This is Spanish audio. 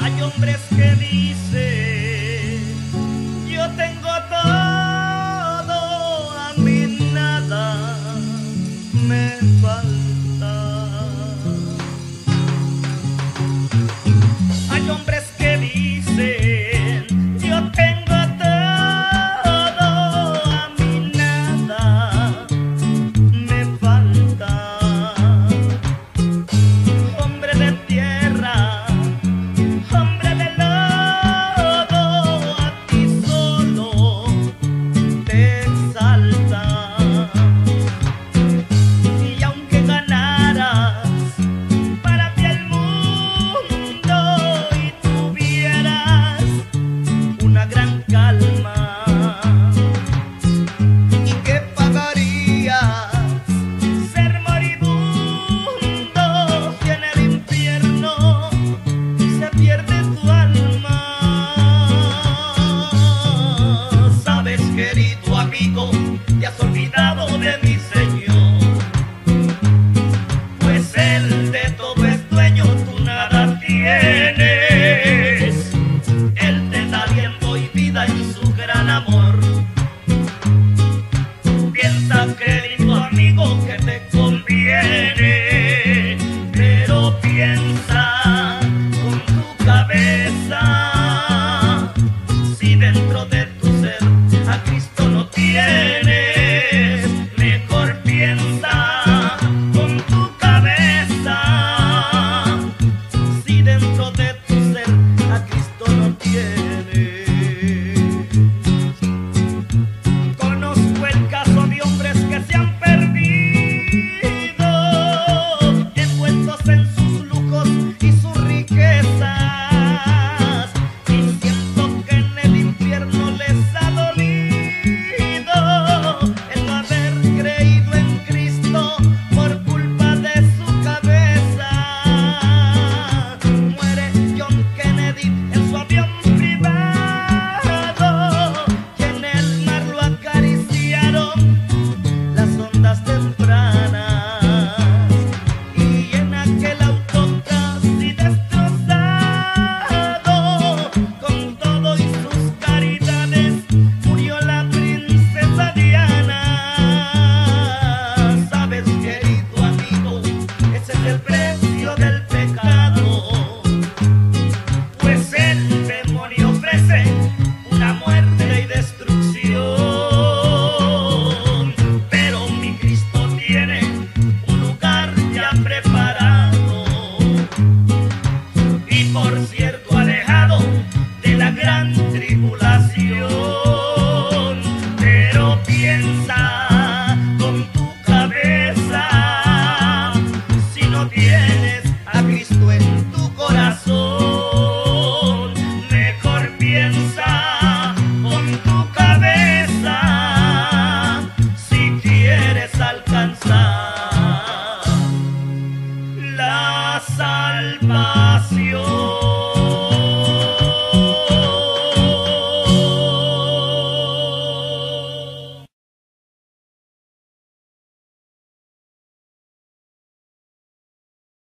Hay hombres que dicen, yo tengo todo, a mí nada me falta. Hay hombres que dicen, yo tengo todo, a mí nada me falta. Hombre de tierra, hombre de lodo, a ti solo te exalta. Y aunque ganaras para ti el mundo y tuvieras una gran calma, ¿y qué pagarías? Ser moribundo si en el infierno se pierde tu alma. Sabes, querido amigo, te has olvidado de mi Señor, pues Él de todo es dueño, tú nada tienes. Él te da aliento y vida en su gran amor. Piensa, querido amigo, que te conviene, pero piensa con tu cabeza. Si dentro de tu ser a Cristo no tienes, mejor piensa con tu cabeza. Si dentro de tu ser a Cristo no tienes. Conozco el caso de hombres que se han perdido, envueltos en sus lujos y sus riquezas, y siento que en el infierno les ha dolido el no haber creído en Cristo por culpa de su cabeza. Muere John Kennedy en su avión privado, y en el mar lo acariciaron las ondas tempranas.